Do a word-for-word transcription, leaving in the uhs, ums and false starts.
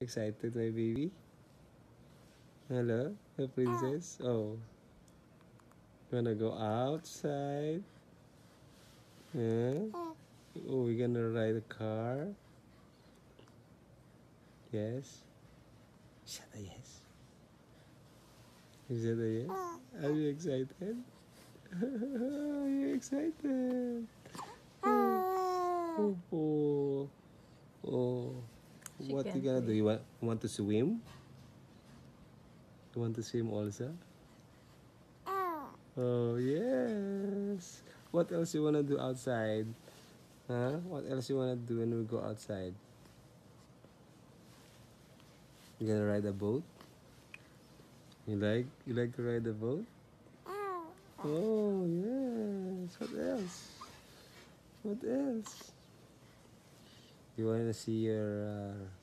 Excited, my baby? Hello, the princess? Oh, you wanna go outside? Huh? Oh, we're gonna ride a car? Yes? Is that a yes? Is that a yes? Are you excited? Are you excited? Oh, oh, oh. What you gonna do? You want, want to swim? You want to swim also? Oh, yes. What else you wanna do outside? Huh? What else you wanna do when we go outside? You gonna ride a boat? You like you like to ride a boat? Oh yes. What else? What else? You wanna see your uh,